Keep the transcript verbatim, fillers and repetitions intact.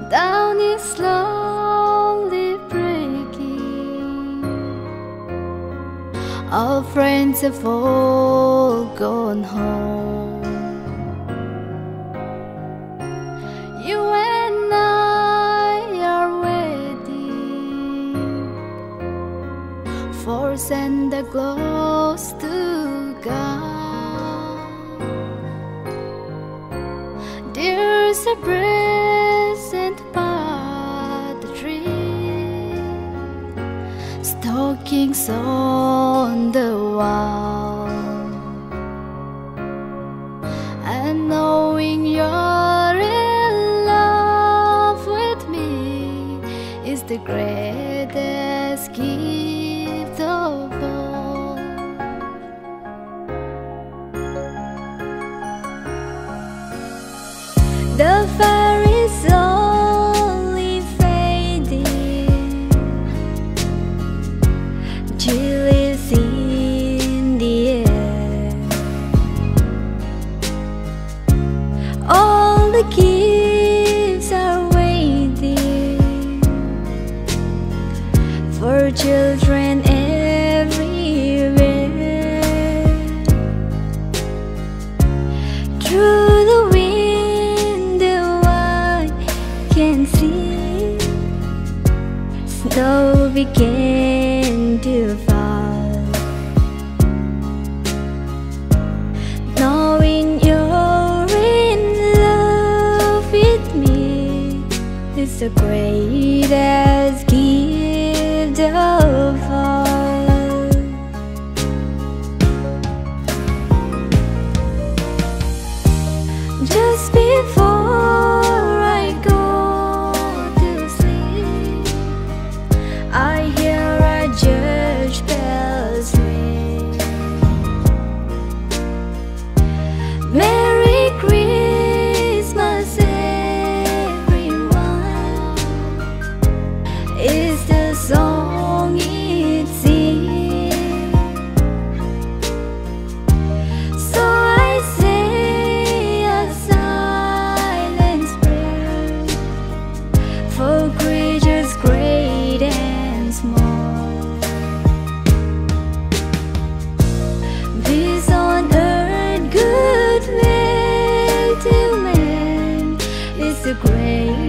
Down is slowly breaking. Our friends have all gone home. You and I are waiting for Santa Claus to come. There's a present by the tree, stockings on the wall, and knowing you're in love with me is the greatest gift of all. The fire is slowly fading, chill is in the air. All the gifts are waiting for children everywhere. Through the can see snow begin to fall. Knowing you're in love with me is the greatest gift of all. Just before I go, I hear a church bells ring. Merry Christmas, everyone, is the song it sings. So I say a silent prayer for creatures great and small. Peace on earth, goodwill to men is the great